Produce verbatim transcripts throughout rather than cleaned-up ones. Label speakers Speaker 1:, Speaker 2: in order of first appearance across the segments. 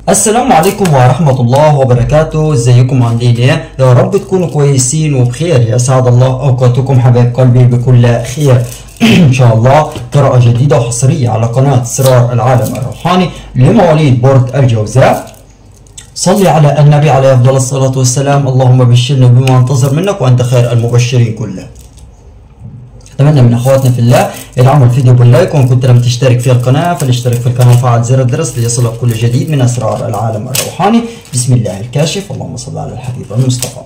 Speaker 1: السلام عليكم ورحمة الله وبركاته. ازيكم عاملين ايه؟ يا رب تكونوا كويسين وبخير. يسعد الله اوقاتكم حبايب قلبي بكل خير. ان شاء الله قراءة جديدة وحصرية على قناة اسرار العالم الروحاني لمواليد برج الجوزاء. صلي على النبي عليه افضل الصلاة والسلام. اللهم بشرنا بما انتظر منك وانت خير المبشرين كله. اتمنى من اخواتنا في الله ادعموا الفيديو باللايك، وان كنت لم تشترك في القناه فلاشترك في القناه وفعل زر الجرس ليصلك كل جديد من اسرار العالم الروحاني. بسم الله الكاشف. اللهم صل على الحبيب المصطفى.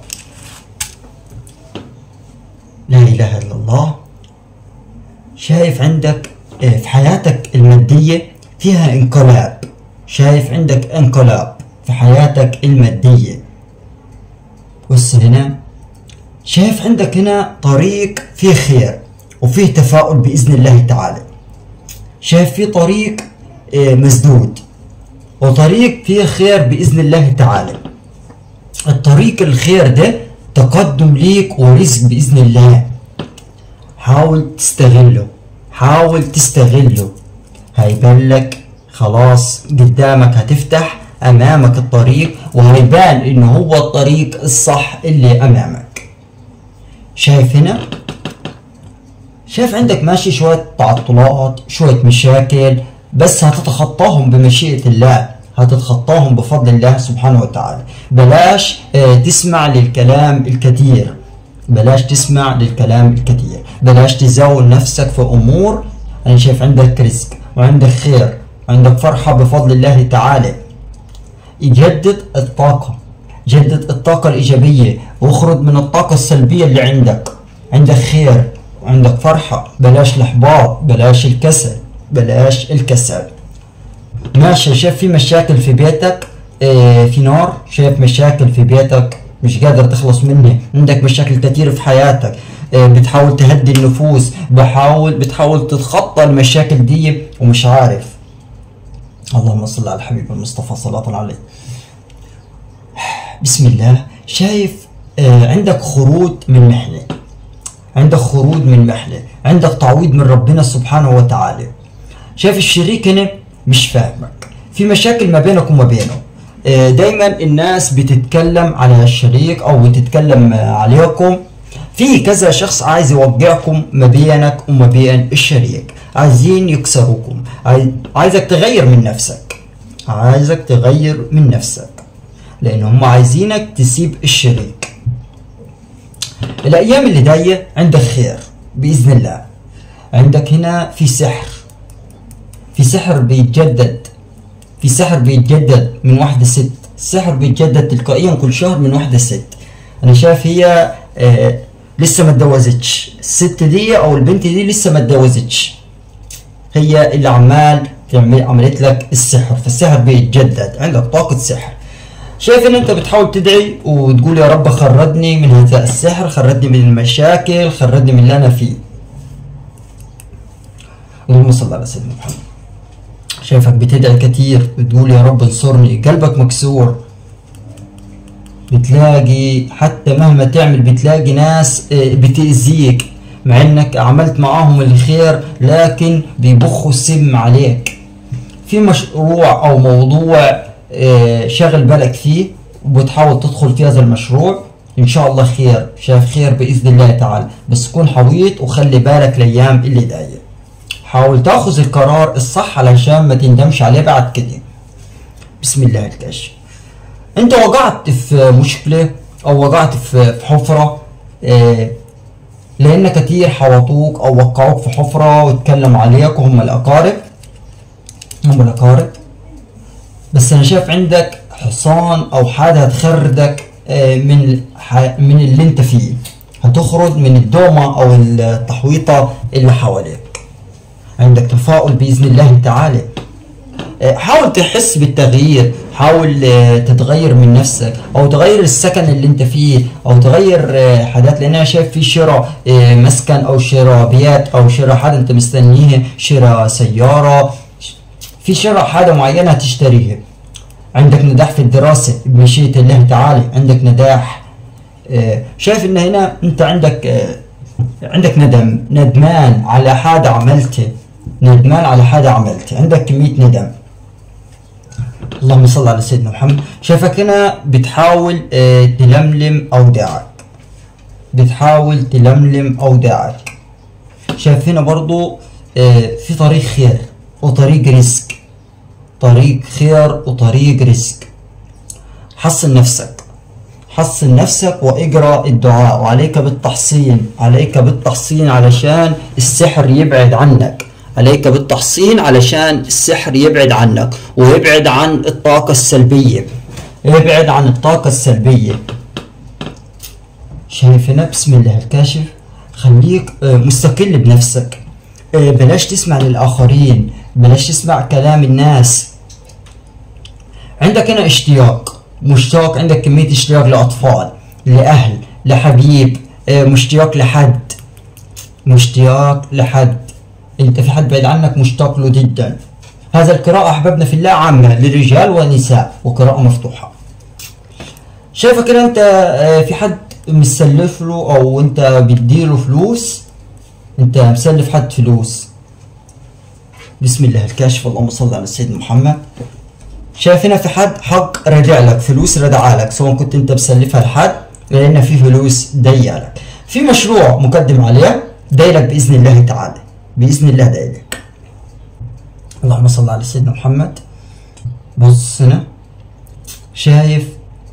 Speaker 1: لا اله الا الله. شايف عندك في حياتك الماديه فيها انقلاب، شايف عندك انقلاب في حياتك الماديه. بص هنا، شايف عندك هنا طريق فيه خير وفيه تفاؤل بإذن الله تعالى. شايف فيه طريق مسدود وطريق فيه خير بإذن الله تعالى. الطريق الخير ده تقدم ليك ورزق بإذن الله. حاول تستغله، حاول تستغله. هيبان لك خلاص قدامك، هتفتح أمامك الطريق وهيبان إنه هو الطريق الصح اللي أمامك. شايف هنا، شايف عندك ماشي شوية تعطلات، شوية مشاكل، بس هتتخطاهم بمشيئة الله، هتتخطاهم بفضل الله سبحانه وتعالى. بلاش اه تسمع للكلام الكثير، بلاش تسمع للكلام الكثير، بلاش تزاول نفسك في أمور. أنا شايف عندك رزق وعندك خير وعندك فرحة بفضل الله تعالى. يجدد الطاقة، جدد الطاقة الإيجابية واخرج من الطاقة السلبية اللي عندك. عندك خير وعندك فرحة، بلاش الإحباط، بلاش الكسل، بلاش الكسل. ماشي، شايف في مشاكل في بيتك، اه في نار، شايف مشاكل في بيتك مش قادر تخلص منها. عندك مشاكل كتير في حياتك، اه بتحاول تهدي النفوس، بحاول بتحاول تتخطى المشاكل دي ومش عارف. اللهم صل على الحبيب المصطفى صلاة عليه. بسم الله. شايف آه عندك خروج من محنة، عندك خروج من محنة، عندك تعويض من ربنا سبحانه وتعالى. شايف الشريك هنا مش فاهمك، في مشاكل ما بينك وما بينه. آه دايما الناس بتتكلم على الشريك او بتتكلم آه عليكم. في كذا شخص عايز يوقعكم ما بينك وما بين الشريك، عايزين يكسروكم، عايزك تغير من نفسك، عايزك تغير من نفسك لان هم عايزينك تسيب الشريك. الايام اللي جايه عندك خير باذن الله. عندك هنا في سحر، في سحر بيتجدد، في سحر بيتجدد من واحده ست. السحر بيتجدد تلقائيا كل شهر من واحده ست. انا شايف هي آه لسه ما اتجوزتش، الست دي او البنت دي لسه ما اتجوزتش، هي اللي عمال تعمل عملت لك السحر، فالسحر بيتجدد، عندك طاقه سحر. شايف ان انت بتحاول تدعي وتقول يا رب خرجني من هذا السحر، خرجني من المشاكل، خرجني من اللي انا فيه. اللهم صل على سيدنا محمد. شايفك بتدعي كتير، بتقول يا رب انصرني، قلبك مكسور. بتلاقي حتى مهما تعمل بتلاقي ناس بتأذيك مع انك عملت معاهم الخير، لكن بيبخوا السم عليك. في مشروع او موضوع شاغل بالك فيه وبتحاول تدخل في هذا المشروع، ان شاء الله خير، شايف خير باذن الله تعالى، بس كون حويط وخلي بالك الايام اللي جايه. حاول تاخذ القرار الصح علشان ما تندمش عليه بعد كده. بسم الله الكاشف. انت وقعت في مشكله او وقعت في حفره، اه لان كتير حوطوك او وقعوك في حفره واتكلموا عليك وهم الاقارب، هم الاقارب. بس انا شايف عندك حصان او حاجه هتخرجك من من اللي انت فيه، هتخرج من الدومه او التحويطه اللي حواليك. عندك تفاؤل باذن الله تعالى. حاول تحس بالتغيير، حاول تتغير من نفسك او تغير السكن اللي انت فيه او تغير حاجات، لان انا شايف في شراء مسكن او شراء بيت او شراء حاجه انت مستنيها، شراء سياره، في شراء حاجه معينه هتشتريها. عندك نجاح في الدراسه بمشيئه الله تعالى، عندك نجاح. شايف ان هنا انت عندك عندك ندم، ندمان على حاجه عملته، ندمان على حاجه عملته، عندك كميه ندم. اللهم صل على سيدنا محمد. شايفك هنا بتحاول اه تلملم أوداعك، بتحاول تلملم أوداعك. شايف هنا برضو اه في طريق خير وطريق رزق، طريق خير وطريق رزق. حصن نفسك، حصن نفسك واقرأ الدعاء، وعليك بالتحصين، عليك بالتحصين علشان السحر يبعد عنك، عليك بالتحصين علشان السحر يبعد عنك ويبعد عن الطاقة السلبية، يبعد عن الطاقة السلبية. شايف هنا بسم الله الكاشف، خليك مستقل بنفسك، بلاش تسمع للآخرين، بلاش تسمع كلام الناس. عندك هنا اشتياق، مشتاق، عندك كمية اشتياق لأطفال، لأهل، لحبيب، مشتاق لحد، مشتاق لحد، انت في حد بعيد عنك مشتاق له جدا. هذا القراءة أحبابنا في الله عامة للرجال والنساء وقراءة مفتوحة. شايفك كده انت في حد مسلف له او انت بتديله فلوس، انت مسلف حد فلوس. بسم الله الكاشف، اللهم صل على سيدنا محمد. شايف هنا في حد حق رجع لك، فلوس ردع لك، سواء كنت انت مسلفها لحد لان في فلوس داية لك، في مشروع مقدم عليه دايلك باذن الله تعالى، باذن الله دايلك. اللهم صل على سيدنا محمد. بص هنا شايف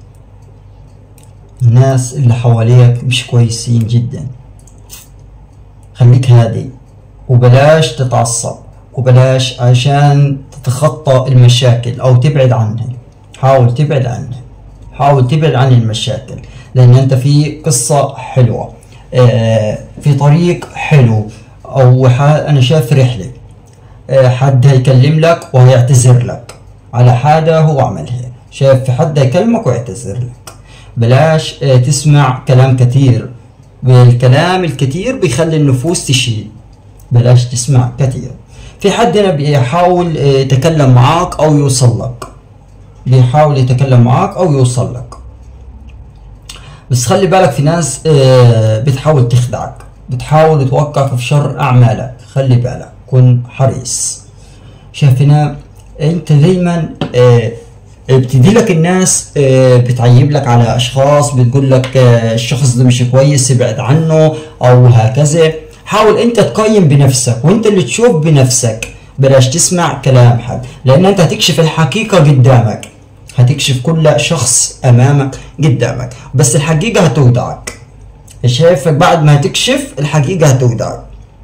Speaker 1: الناس اللي حواليك مش كويسين جدا، خليك هادي وبلاش تتعصب وبلاش عشان تتخطى المشاكل او تبعد عنها. حاول تبعد عنها، حاول تبعد عن المشاكل، لان انت في قصة حلوة، آه في طريق حلو، او انا شايف رحلة، آه حد هيكلم لك وهيعتذر لك على حاجة هو عملها. شايف في حد هيكلمك ويعتذر لك. بلاش آه تسمع كلام كتير، والكلام الكتير بيخلي النفوس تشيل، بلاش تسمع كتير. في حد هنا بيحاول يتكلم معاك او يوصل لك، بيحاول يتكلم معاك او يوصل لك، بس خلي بالك في ناس بتحاول تخدعك، بتحاول توقعك في شر اعمالك، خلي بالك، كن حريص. شايف هنا انت دايما بتدي لك الناس بتعيب لك على اشخاص، بتقول لك الشخص ده مش كويس ابعد عنه او هكذا. حاول انت تقيم بنفسك وانت اللي تشوف بنفسك، بلاش تسمع كلام حد، لان انت هتكشف الحقيقة قدامك، هتكشف كل شخص امامك قدامك، بس الحقيقة هتودعك. شايفك بعد ما هتكشف الحقيقة هتودعك.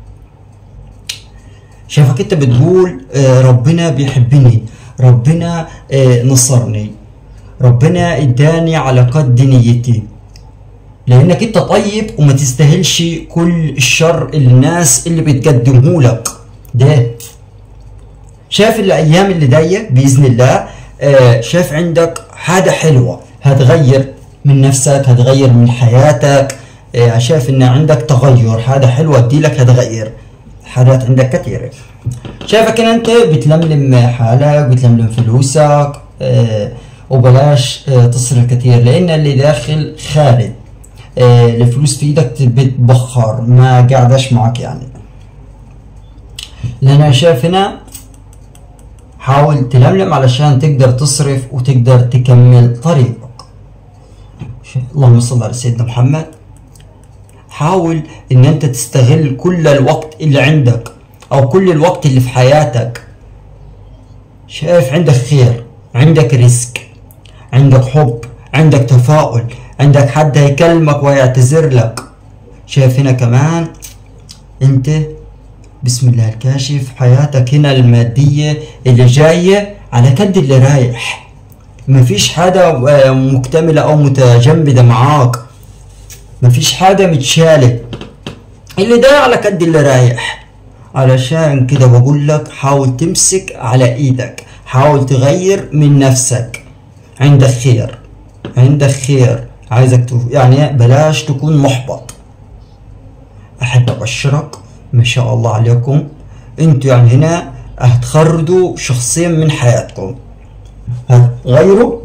Speaker 1: شايفك انت بتقول آه ربنا بيحبني، ربنا آه نصرني، ربنا اداني على قد نيتي، لانك انت طيب وما تستاهلش كل الشر اللي الناس اللي بتقدمه لك ده. شايف الايام اللي جايه باذن الله، آه شايف عندك حاجه حلوه هتغير من نفسك، هتغير من حياتك. آه شايف ان عندك تغير، حاجه حلوه تجيلك هتغير حاجات عندك كثيره. شايفك ان انت بتلملم حالك، بتلملم فلوسك، آه وبلاش آه تصرف كثير، لان اللي داخل خالد. آه الفلوس في ايدك بتبخر، ما قاعداش معك يعني. لان انا شايف هنا حاول تلملم علشان تقدر تصرف وتقدر تكمل طريقك. اللهم صل على سيدنا محمد. حاول ان انت تستغل كل الوقت اللي عندك او كل الوقت اللي في حياتك. شايف عندك خير، عندك رزق، عندك حب، عندك تفاؤل، عندك حد هيكلمك ويعتذر لك. شايف هنا كمان انت بسم الله الكاشف حياتك هنا المادية اللي جاية على قد اللي رايح، مفيش حاجة مكتملة او متجمدة معاك، مفيش حاجة متشالة، اللي ده على قد اللي رايح. علشان كده بقول لك حاول تمسك على ايدك، حاول تغير من نفسك. عندك خير، عندك خير، عايزك يعني بلاش تكون محبط. احب ابشرك ما شاء الله عليكم، انتوا يعني هنا هتخرجوا شخصين من حياتكم، هتغيروا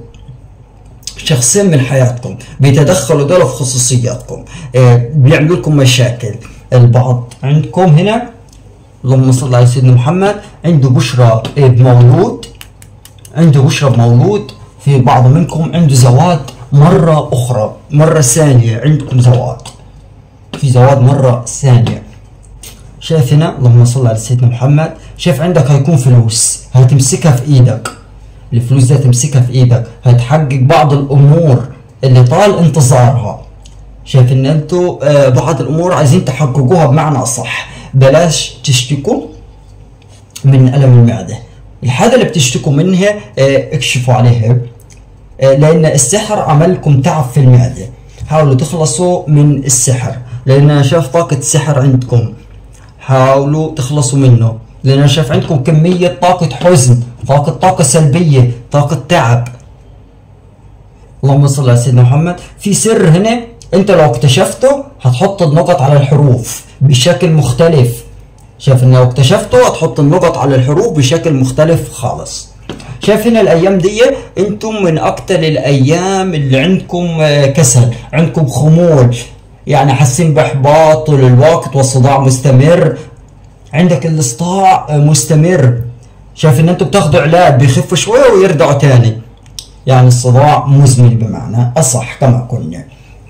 Speaker 1: شخصين من حياتكم، بيتدخلوا دول في خصوصياتكم، اه بيعملوا لكم مشاكل. البعض عندكم هنا اللهم صل على سيدنا محمد عنده بشرى بمولود، عنده بشرب مولود، في بعض منكم عنده زواج مرة أخرى، مرة ثانية عندكم زواج، في زواج مرة ثانية. شايف هنا اللهم صل على سيدنا محمد، شايف عندك هيكون فلوس هتمسكها في ايدك، الفلوس دي هتمسكها في ايدك، هتحقق بعض الامور اللي طال انتظارها. شايف ان انتوا آه بعض الامور عايزين تحققوها بمعنى اصح. بلاش تشتكوا من الم المعده، الحاجه اللي بتشتكوا منها آه اكشفوا عليها، آه لان السحر عملكم تعب في المعده. حاولوا تخلصوا من السحر، لان انا شايف طاقه السحر عندكم، حاولوا تخلصوا منه، لان انا شايف عندكم كميه طاقه حزن، طاقه طاقه سلبيه، طاقه تعب. اللهم صل على سيدنا محمد. في سر هنا انت لو اكتشفته هتحط النقط على الحروف بشكل مختلف. شايف ان لو اكتشفته هتحط النقط على الحروف بشكل مختلف خالص. شايف هنا الايام دي انتم من اكتر الايام اللي عندكم كسل، عندكم خمول، يعني حاسين باحباط طول الوقت والصداع مستمر، عندك الاصداع مستمر. شايف ان انتم بتاخدوا علاج بيخفوا شويه ويرجعوا تاني، يعني الصداع مزمن بمعنى اصح كما قلنا.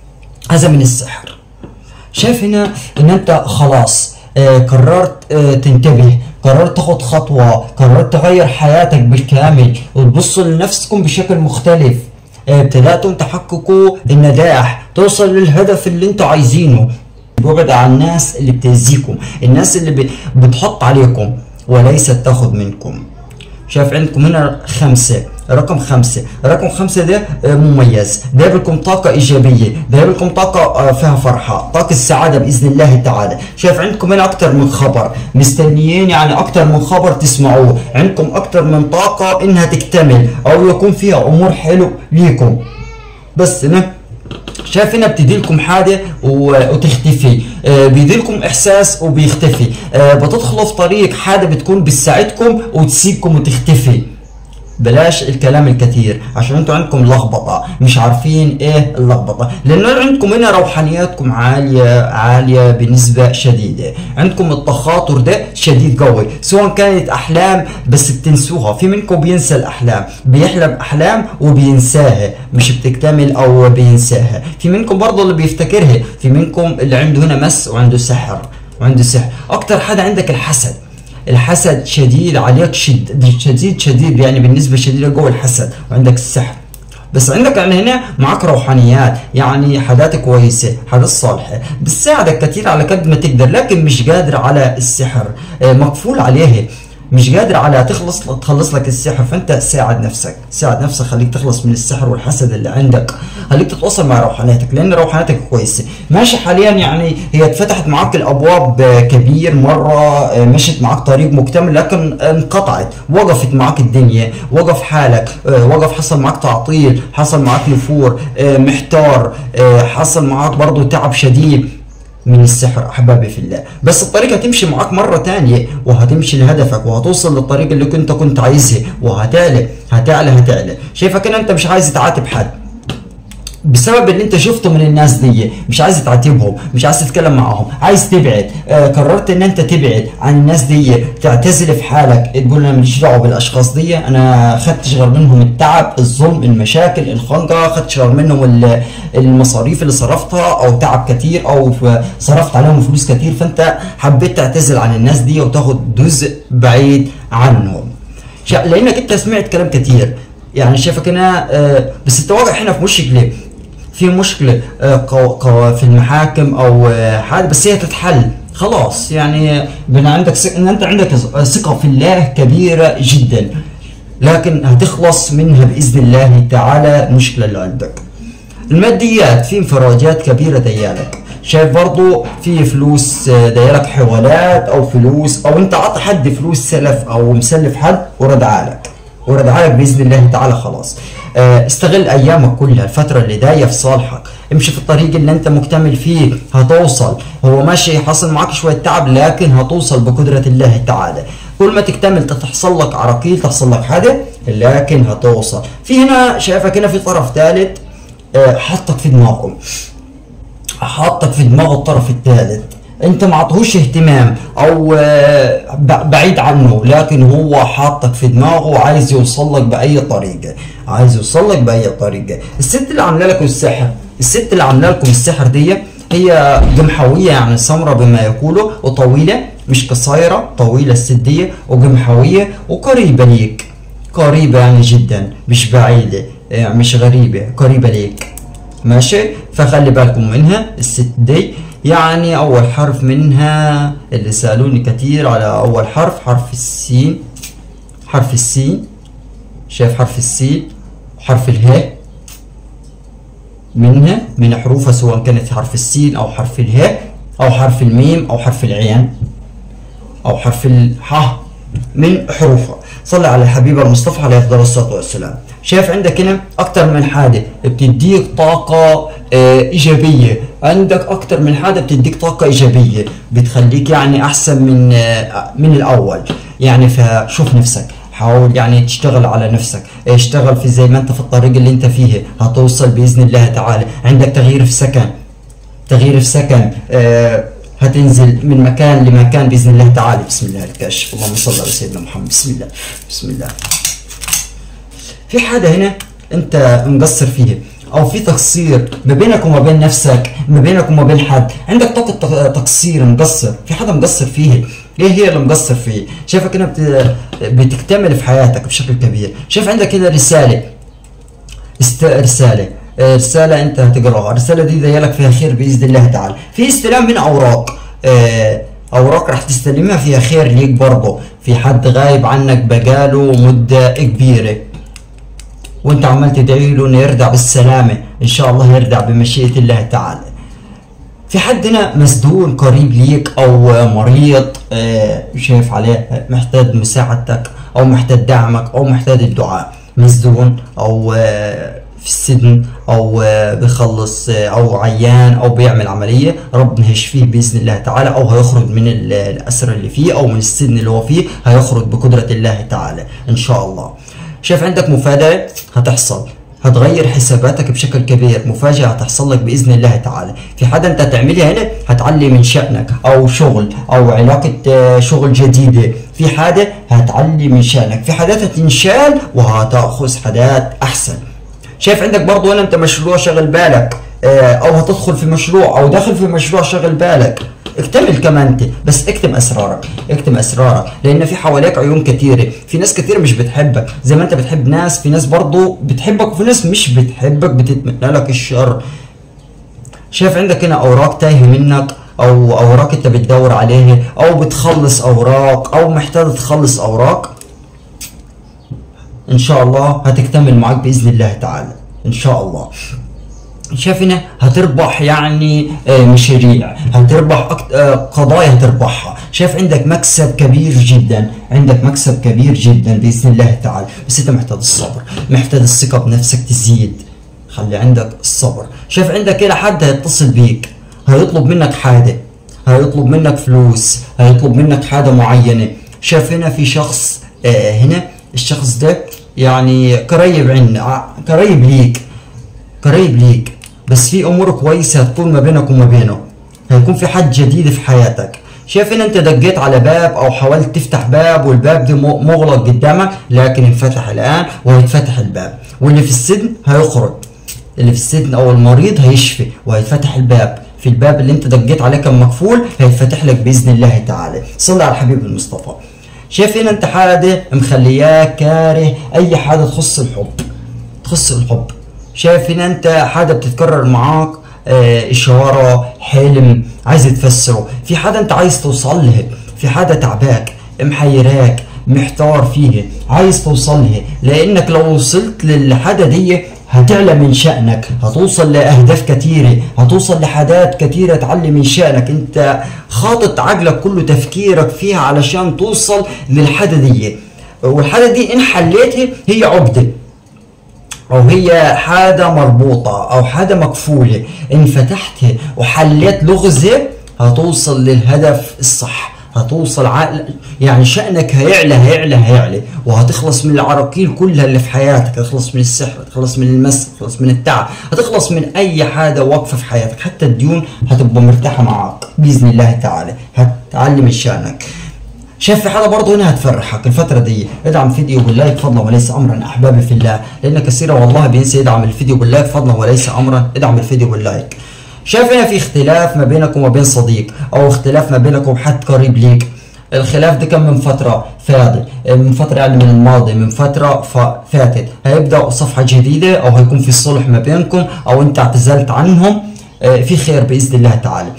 Speaker 1: هذا من السحر. شايف هنا ان انت خلاص آه قررت آه تنتبه، قررت تاخد خطوه، قررت تغير حياتك بالكامل وتبصوا لنفسكم بشكل مختلف. آه ابتدأتم تحققوا النجاح، توصل للهدف اللي انتوا عايزينه. وابعد عن الناس اللي بتأذيكم، الناس اللي بتحط عليكم وليست تاخد منكم. شايف عندكم هنا خمسة، رقم خمسة، رقم خمسة ده مميز، ده لكم طاقة إيجابية، ده لكم طاقة فيها فرحة، طاقة السعادة بإذن الله تعالى. شايف عندكم هنا أكتر من خبر مستنيين، يعني أكتر من خبر تسمعوه، عندكم أكتر من طاقة إنها تكتمل أو يكون فيها أمور حلو ليكم. بس هنا شايف هنا بتديلكم حاجه وتختفي، آه بيديلكم احساس وبيختفي، آه بتدخلوا في طريق حاجه بتكون بتساعدكم وتسيبكم وتختفي. بلاش الكلام الكثير عشان انتوا عندكم لخبطه، مش عارفين ايه اللخبطه، لان عندكم هنا روحانياتكم عاليه عاليه بنسبه شديده، عندكم التخاطر ده شديد قوي، سواء كانت احلام بس بتنسوها، في منكم بينسى الاحلام، بيحلم احلام وبينساها، مش بتكتمل او بينساها، في منكم برضه اللي بيفتكرها، في منكم اللي عنده هنا مس وعنده سحر وعنده سحر. اكتر حاجه عندك الحسد، الحسد شديد عليك، شد شديد شديد يعني بنسبه شديده جوه الحسد، وعندك السحر. بس عندك يعني هنا معك روحانيات، يعني حاجات كويسه، حاجات صالحه بتساعدك كثير على قد ما تقدر، لكن مش قادر على السحر، مقفول عليه، مش قادر على تخلص تخلص لك السحر. فانت ساعد نفسك، ساعد نفسك، خليك تخلص من السحر والحسد اللي عندك، خليك تتواصل مع روحانيتك، لان روحانيتك كويسه ماشي حاليا، يعني هي اتفتحت معاك الابواب كبير مره، مشت معاك طريق مكتمل، لكن انقطعت، وقفت معاك الدنيا، وقف حالك، وقف، حصل معاك تعطيل، حصل معاك نفور، محتار، حصل معاك برضه تعب شديد من السحر احبابي في الله. بس الطريق هتمشي معاك مره تانية، وهتمشي لهدفك، وهتوصل للطريق اللي كنت كنت عايزها، وهتعلى هتعلى هتعلى. شايفك ان انت مش عايز تعاتب حد بسبب اللي انت شفته من الناس دي، مش عايز تعاتبهم، مش عايز تتكلم معاهم، عايز تبعد. آه قررت ان انت تبعد عن الناس دي، تعتزل في حالك، تقول انا ماليش دعوه بالاشخاص دي، انا خدتش غير منهم التعب، الظلم، المشاكل، الخنقه، خدتش غير منهم المصاريف اللي صرفتها، او تعب كتير، او صرفت عليهم فلوس كتير، فانت حبيت تعتزل عن الناس دي وتاخد جزء بعيد عنهم، لانك انت سمعت كلام كتير. يعني شايفك هنا آه بس انت واقع هنا في مشكله، في مشكله آه في المحاكم او آه حاجه، بس هي تتحل خلاص، يعني بنا عندك ان انت عندك ثقه في الله كبيره جدا، لكن هتخلص منها باذن الله تعالى المشكله اللي عندك. الماديات في انفراجات كبيره ديالك، شايف برضو في فلوس دايرك حوالات او فلوس، او انت عطى حد فلوس سلف او مسلف حد وردعالك وردعالك باذن الله تعالى خلاص. استغل ايامك كلها، الفتره اللي جايه في صالحك، امشي في الطريق اللي انت مكتمل فيه، هتوصل. هو ماشي حصل معك شويه تعب، لكن هتوصل بقدره الله تعالى. كل ما تكتمل تحصل لك عراقيل، تحصل لك حاجه، لكن هتوصل. في هنا شايفك هنا في طرف ثالث حطك في دماغه، حطك في دماغه الطرف الثالث، انت ما عطهوش اهتمام او بعيد عنه، لكن هو حاطك في دماغه وعايز يوصل لك باي طريقه، عايز يوصل لك باي طريقه. الست اللي عامله لكم السحر، الست اللي عامله لكم السحر دي هي قمحويه يعني سمراء بما يقولوا، وطويله مش قصيره، طويله الست دي وقمحويه وقريبه ليك، قريبه يعني جدا مش بعيده، يعني مش غريبه، قريبه ليك ماشي. فخلي بالكم منها الست دي. يعني اول حرف منها اللي سالوني كتير على اول حرف، حرف السين، حرف السين، شايف حرف السين وحرف الهاء منها، من حروفها سواء كانت حرف السين او حرف الهاء او حرف الميم او حرف العين او حرف الحاء من حروفها. صلي على الحبيب المصطفى عليه افضل الصلاه والسلام. شايف عندك هنا اكتر من حاجه بتديك طاقه اه ايجابيه، عندك اكتر من حاجه بتديك طاقه ايجابيه بتخليك يعني احسن من اه من الاول يعني. فشوف نفسك، حاول يعني تشتغل على نفسك، اشتغل في زي ما انت في الطريق اللي انت فيه هتوصل باذن الله تعالى. عندك تغيير في سكن، تغيير في سكن اه هتنزل من مكان لمكان باذن الله تعالى. بسم الله الكاشف، اللهم صل على سيدنا محمد. بسم الله بسم الله. في حاجه هنا انت مقصر فيها او في تقصير ما بينك وما بين نفسك، ما بينك وما بين حد، عندك طاقه تقصير، مقصر في حاجه مقصر فيها. ايه هي اللي مقصر فيه؟ شايفك هنا بتكتمل في حياتك بشكل كبير. شايف عندك هنا رساله، است... رساله رسالة انت هتقراها، الرسالة دي دايلك فيها خير بإذن الله تعالى. في استلام من أوراق، اه أوراق راح تستلمها فيها خير ليك برضه. في حد غايب عنك بقاله مدة كبيرة وانت عمال تدعي له انه يرجع بالسلامة، ان شاء الله يرجع بمشيئة الله تعالى. في حد هنا مسدود قريب ليك او مريض، اه شايف عليه محتاج مساعدتك او محتاج دعمك او محتاج الدعاء، مسدود او اه في السجن او بيخلص او عيان او بيعمل عمليه، ربنا هيشفيه باذن الله تعالى، او هيخرج من الاسر اللي فيه او من السجن اللي هو فيه، هيخرج بقدره الله تعالى ان شاء الله. شايف عندك مفاجاه هتحصل، هتغير حساباتك بشكل كبير، مفاجاه هتحصل لك باذن الله تعالى. في حاجه انت هتعملها هنا هتعلي من شانك، او شغل او علاقه شغل جديده، في حاجه هتعلي من شانك، في حاجات هتنشال وهتاخذ حاجات احسن. شايف عندك برضو هنا انت مشروع شغل بالك، اه او هتدخل في مشروع او داخل في مشروع شغل بالك، اكتمل كمان انت، بس اكتم اسرارك، اكتم اسرارك، لان في حواليك عيون كتيره، في ناس كتير مش بتحبك زي ما انت بتحب ناس، في ناس برضو بتحبك وفي ناس مش بتحبك بتتمنى لك الشر. شايف عندك هنا اوراق تايهه منك او اوراق انت بتدور عليها او بتخلص اوراق او محتاج تخلص اوراق، ان شاء الله هتكتمل معاك باذن الله تعالى ان شاء الله. شايف هنا هتربح يعني مشاريع، هتربح قضايا هتربحها. شايف عندك مكسب كبير جدا، عندك مكسب كبير جدا باذن الله تعالى، بس انت محتاج الصبر، محتاج الثقه بنفسك تزيد، خلي عندك الصبر. شايف عندك هنا حد هيتصل بيك هيطلب منك حاجه، هيطلب منك فلوس، هيطلب منك حاجه معينه. شايف هنا في شخص آه هنا الشخص ده يعني قريب عنا، قريب ليك، قريب ليك، بس في امور كويسه هتكون ما بينك وما بينه، هيكون في حد جديد في حياتك. شايف ان انت دقيت على باب او حاولت تفتح باب والباب ده مغلق قدامك، لكن انفتح الان وهيتفتح الباب، واللي في السجن هيخرج، اللي في السجن او المريض هيشفي وهيتفتح الباب، في الباب اللي انت دقيت عليه كان مقفول هيتفتح لك باذن الله تعالى. صلى على الحبيب المصطفى. شايف هنا انت حاجه مخلياك كاره اي حاجه تخص الحب، تخص الحب. شايف هنا انت حاجه بتتكرر معاك، اه اشاره، حلم عايز تفسره، في حاجه انت عايز توصل لها، في حاجه تعباك محيراك محتار فيها عايز توصل لها، لانك لو وصلت للحاجه دي هتعلى من شأنك، هتوصل لأهداف كتيرة، هتوصل لحاجات كتيرة تعلي من شأنك، انت خاطط عقلك كله تفكيرك فيها علشان توصل للحاجة دي، والحاجة دي ان حليتها هي عقدة او هي حاجة مربوطة او حاجة مقفولة، ان فتحتها وحليت لغزة هتوصل للهدف الصح، هتوصل عقل يعني شأنك هيعلى هيعلى هيعلى، وهتخلص من العراقيل كلها اللي في حياتك، هتخلص من السحر، هتخلص من المس، هتخلص من التعب، هتخلص من اي حاجه واقفه في حياتك، حتى الديون هتبقى مرتاحه معاك باذن الله تعالى، هتعلي من شأنك. شايف في حاجه برضه هنا هتفرحك الفتره دي. ادعم فيديو باللايك فضلا وليس امرا احبابي في الله، لان كثيرا والله بينسى يدعم الفيديو باللايك فضلا وليس امرا. ادعم الفيديو باللايك. شايف هنا في اختلاف ما بينك وما بين صديق، او اختلاف ما بينك وبحد قريب ليك. الخلاف ده كان من فتره فاضي، من فتره يعني من الماضي، من فتره فاتت، هيبدا صفحه جديده او هيكون في صلح ما بينكم، او انت اعتزلت عنهم، في خير باذن الله تعالى.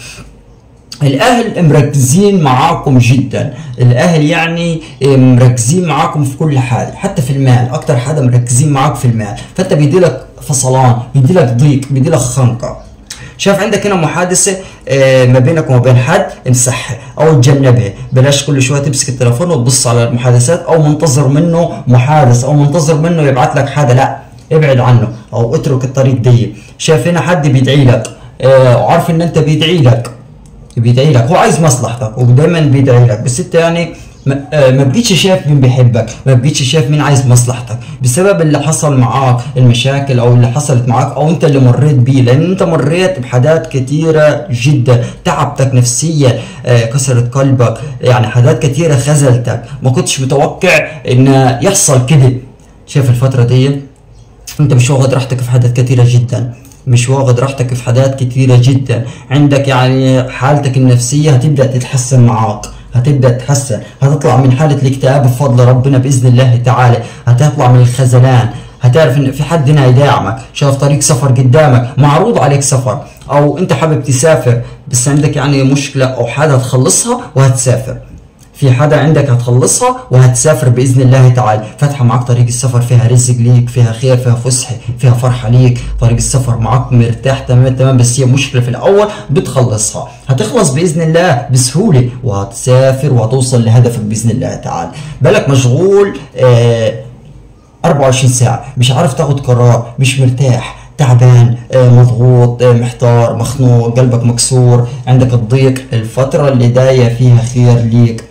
Speaker 1: الاهل مركزين معاكم جدا، الاهل يعني مركزين معاكم في كل حاجه، حتى في المال، اكتر حاجه مركزين معاك في المال، فانت بيديلك فصلان، بيديلك ضيق، بيديلك خنقه. شايف عندك هنا محادثه ما بينك وما بين حد، امسحها او تجنبها، بلاش كل شويه تمسك التليفون وتبص على المحادثات، او منتظر منه محادث، او منتظر منه يبعت لك حاجه، لا ابعد عنه او اترك الطريق دي. شايف هنا حد بيدعي لك، وعارف ان انت بيدعي لك، بيدعي لك، هو عايز مصلحتك ودايما بيدعي لك، بس انت يعني ما بقيتش شايف مين بيحبك، ما بقيتش شايف مين عايز مصلحتك، بسبب اللي حصل معاك، المشاكل او اللي حصلت معاك، او انت اللي مريت بيه، لان انت مريت بحاجات كتيره جدا، تعبتك نفسيا، كسرت قلبك، يعني حاجات كتيره خذلتك، ما كنتش متوقع ان يحصل كده. شايف الفتره دي انت مش واخد راحتك في حاجات كتيره جدا، مش واخد راحتك في حاجات كتيرة جدا، عندك يعني حالتك النفسية هتبدأ تتحسن معاك، هتبدأ تتحسن، هتطلع من حالة الاكتئاب بفضل ربنا بإذن الله تعالى، هتطلع من الخذلان، هتعرف ان في حد هنا هيدعمك. شايف طريق سفر قدامك، معروض عليك سفر، او انت حابب تسافر بس عندك يعني مشكلة او حاجة هتخلصها وهتسافر، في حاجة عندك هتخلصها وهتسافر بإذن الله تعالى، فاتحة معاك طريق السفر، فيها رزق ليك، فيها خير، فيها فسحة، فيها فرحة ليك، طريق السفر معاك مرتاح تمام تمام، بس هي مشكلة في الأول بتخلصها، هتخلص بإذن الله بسهولة، وهتسافر وهتوصل لهدفك بإذن الله تعالى. بالك مشغول آه أربعة وعشرين ساعة، مش عارف تاخد قرار، مش مرتاح، تعبان، مضغوط، محتار، مخنوق، قلبك مكسور، عندك الضيق. الفترة اللي جاية فيها خير ليك،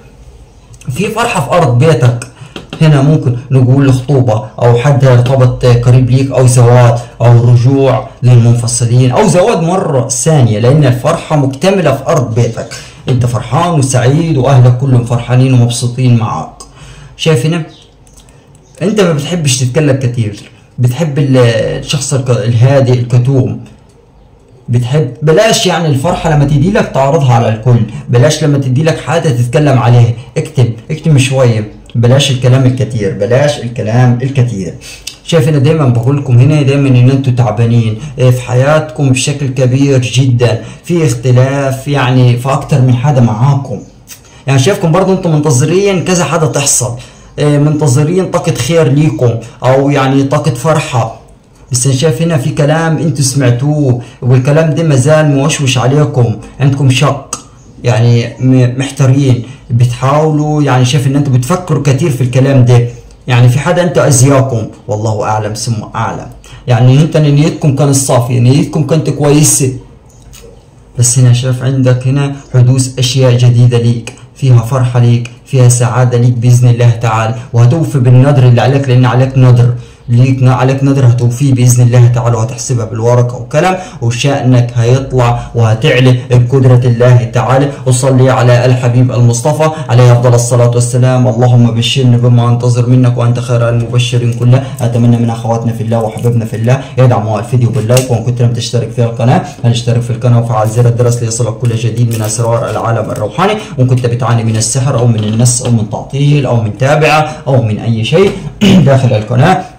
Speaker 1: في فرحة في أرض بيتك، هنا ممكن نقول خطوبة، أو حد ارتبط قريب ليك، أو زواج، أو رجوع للمنفصلين، أو زواج مرة ثانية، لأن الفرحة مكتملة في أرض بيتك، أنت فرحان وسعيد وأهلك كلهم فرحانين ومبسوطين معاك. شايف هنا أنت ما بتحبش تتكلم كتير، بتحب الشخص الهادي الكتوم، بتحب بلاش يعني الفرحة لما تدي لك تعرضها على الكل، بلاش لما تدي لك حاجة تتكلم عليها، اكتم اكتم شوية، بلاش الكلام الكتير، بلاش الكلام الكتير. شايف انا دايما بقول لكم هنا دايما ان انتوا تعبانين في حياتكم بشكل كبير جدا، في اختلاف يعني في اكتر من حاجة معاكم، يعني شايفكم برضو انتم منتظرين كذا حاجة تحصل، منتظرين طاقة خير ليكم، او يعني طاقة فرحة، بس انا شايف هنا في كلام انتوا سمعتوه، والكلام ده مازال موشوش عليكم، عندكم شق، يعني محتارين، بتحاولوا، يعني شايف ان انتوا بتفكروا كتير في الكلام ده، يعني في حدا انت اذياكم، والله اعلم ثم اعلم، يعني انت نيتكم كانت صافية، نيتكم كانت كويسة، بس هنا شايف عندك هنا حدوث اشياء جديدة ليك، فيها فرحة ليك، فيها سعادة ليك بإذن الله تعالى، وهتوفي بالنذر اللي عليك، لأن عليك نذر، ليك عليك نذر هتوفيه بإذن الله تعالى، وهتحسبها بالورقة وكلام، وشأنك هيطلع وهتعلى بقدرة الله تعالى. وصلي على الحبيب المصطفى عليه أفضل الصلاة والسلام. اللهم بشرني بما أنتظر منك وأنت خير المبشرين كله. أتمنى من أخواتنا في الله وحبيبنا في الله يدعموا الفيديو باللايك، وإن كنت لم تشترك في القناة هنشترك في القناة وفعل زر الجرس ليصلك كل جديد من أسرار العالم الروحاني. وإن كنت بتعاني من السحر أو من النس أو من تعطيل أو من تابعة أو من أي شيء داخل القناة،